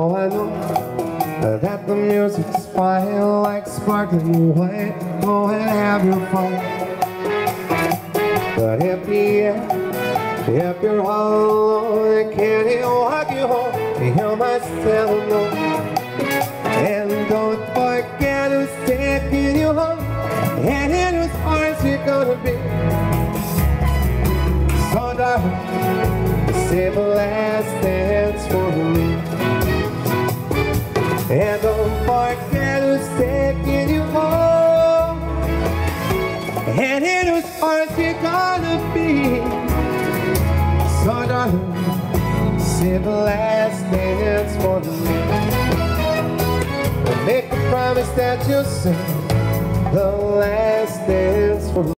Oh, I know that the music's fine like sparkling wine. Go and have your fun. But if you're all alone, can't he walk you home? You must tell him no. And don't forget who's taking you home, and in whose arms you're gonna be. So darling, save the last dance for me. And don't forget who's taking you home, and in whose arms you're gonna be. So darling, save the last dance for me. Make a promise that you'll sing the last dance for me.